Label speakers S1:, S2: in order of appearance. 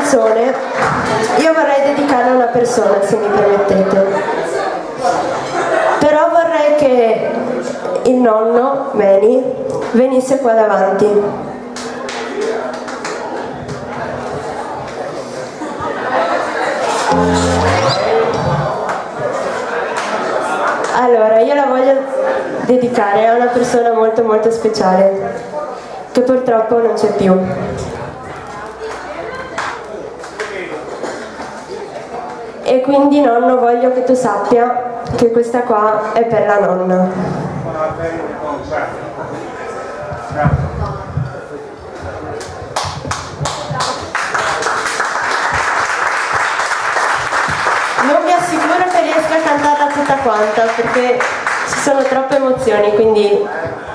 S1: canzone io vorrei dedicarla a una persona, se mi permettete. Però vorrei che il nonno, Manny, venisse qua davanti. Allora, io la voglio dedicare a una persona molto molto speciale, che purtroppo non c'è più. E quindi, nonno, voglio che tu sappia che questa qua è per la nonna. Non vi assicuro che riesco a cantarla tutta quanta, perché ci sono troppe emozioni, quindi